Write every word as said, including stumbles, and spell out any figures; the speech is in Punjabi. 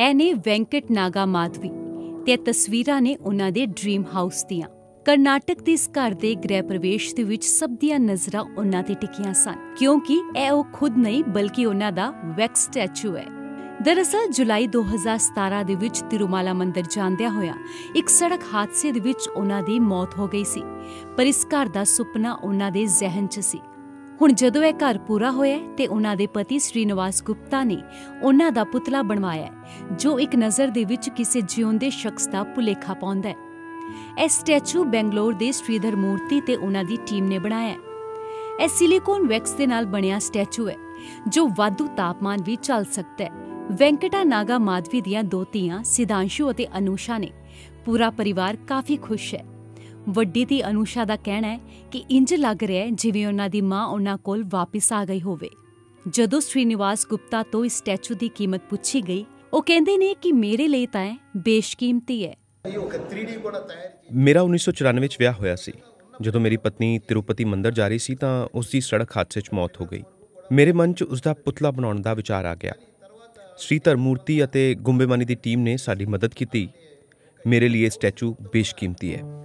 ਇਹ ਨੇ ਵੈਂਕਟ ਨਾਗਾ ਮਾਧਵੀ ਤੇ ਤਸਵੀਰਾਂ ਨੇ ਉਹਨਾਂ ਦੇ ਡ੍ਰੀਮ ਹਾਊਸ ਦੀਆਂ। ਕਰਨਾਟਕ ਦੇ ਇਸ ਘਰ ਦੇ ਗ੍ਰਹਿ ਪ੍ਰਵੇਸ਼ ਦੇ ਵਿੱਚ ਸਭ ਦੀਆਂ ਨਜ਼ਰਾਂ ਉਹਨਾਂ ਤੇ ਟਿਕੀਆਂ ਸਨ, ਕਿਉਂਕਿ ਇਹ ਉਹ ਖੁਦ ਨਹੀਂ ਬਲਕਿ ਉਹਨਾਂ ਦਾ ਵੈਕਸ ਸਟੈਚੂ ਹੈ। ਦਰਅਸਲ ਜੁਲਾਈ ਦੋ ਹਜ਼ਾਰ ਸਤਾਰਾਂ ਦੇ ਵਿੱਚ ਤਿਰੂਮਾਲਾ ਮੰਦਿਰ ਜਾਂਦਿਆਂ ਹੋਇਆ ਇੱਕ ਸੜਕ ਹਾਦਸੇ ਦੇ ਵਿੱਚ ਉਹਨਾਂ ਦੀ ਮੌਤ ਹੋ ਗਈ ਸੀ, ਪਰ ਇਸ ਘਰ ਦਾ ਸੁਪਨਾ ਉਹਨਾਂ ਦੇ ਜ਼ਿਹਨ 'ਚ ਸੀ। ਹੁਣ ਜਦੋਂ ਇਹ ਘਰ ਪੂਰਾ ਹੋਇਆ ਤੇ ਉਹਨਾਂ ਦੇ ਪਤੀ ਸ਼੍ਰੀਨਿਵਾਸ ਗੁਪਤਾ ਨੇ ਉਹਨਾਂ ਦਾ ਪੁਤਲਾ ਬਣਵਾਇਆ, ਜੋ ਇੱਕ ਨਜ਼ਰ ਦੇ ਵਿੱਚ ਕਿਸੇ ਜਿਉਂਦੇ ਸ਼ਖਸ ਦਾ ਭੁਲੇਖਾ ਪਾਉਂਦਾ ਹੈ। ਇਹ ਸਟੈਚੂ ਬੈਂਗਲੌਰ ਦੇ ਸ਼੍ਰੀਧਰ ਮੂਰਤੀ ਤੇ ਉਹਨਾਂ ਦੀ ਟੀਮ ਨੇ ਬਣਾਇਆ। ਇਹ ਸਿਲੀਕੋਨ ਵੈਕਸ ਦੇ ਨਾਲ ਬਣਿਆ ਸਟੈਚੂ ਹੈ, ਜੋ ਵਾਧੂ ਤਾਪਮਾਨ ਵੀ ਝੱਲ ਸਕਦਾ ਹੈ। ਵੈਂਕਟਾ ਨਾਗਾ ਮਾਧਵੀ ਦੀਆਂ ਦੋ ਧੀਆਂ ਸਿਧਾਂਸ਼ੂ ਅਤੇ ਅਨੂਸ਼ਾ ਨੇ। ਪੂਰਾ ਪਰਿਵਾਰ ਕਾਫੀ ਖੁਸ਼ ਹੈ। ਵੱਡੀ ਧੀ ਅਨੂਸ਼ਾ ਦਾ ਕਹਿਣਾ ਹੈ ਕਿ ਇੰਜ ਲੱਗ ਰਿਹਾ ਹੈ ਜਿਵੇਂ ਉਹਨਾਂ ਦੀ ਮਾਂ ਉਹਨਾਂ ਕੋਲ ਵਾਪਿਸ ਆ ਗਈ ਹੋਵੇ। ਜਦੋਂ ਸ਼੍ਰੀਨਿਵਾਸ ਗੁਪਤਾ ਤੋਂ ਇਸ ਸਟੈਚੂ ਦੀ ਕੀਮਤ ਪੁੱਛੀ ਗਈ, ਉਹ ਕਹਿੰਦੇ ਨੇ ਕਿ ਮੇਰੇ ਲਈ ਤਾਂ ਇਹ ਬੇਸ਼ਕੀਮਤੀ ਹੈ। ਮੇਰਾ ਉੱਨੀ ਸੌ ਚੁਰਾਨਵੇਂ ਵਿੱਚ ਵਿਆਹ ਹੋਇਆ ਸੀ। ਜਦੋਂ ਮੇਰੀ ਪਤਨੀ ਤਿਰੂਪਤੀ ਮੰਦਿਰ ਜਾ ਰਹੀ ਸੀ ਤਾਂ ਉਸ ਦੀ ਸੜਕ ਹਾਦਸੇ 'ਚ ਮੌਤ ਹੋ ਗਈ। ਮੇਰੇ ਮਨ 'ਚ ਉਸ ਦਾ ਪੁਤਲਾ ਬਣਾਉਣ ਦਾ ਵਿਚਾਰ ਆ ਗਿਆ। ਸ਼੍ਰੀਧਰ ਮੂਰਤੀ ਅਤੇ ਗੁੰਬੇਮਾਨੀ ਦੀ ਟੀਮ ਨੇ ਸਾਡੀ ਮਦਦ ਕੀਤੀ। ਮੇਰੇ ਲਈ ਇਹ ਸਟੈਚੂ ਬੇਸ਼ਕੀਮਤੀ ਹੈ।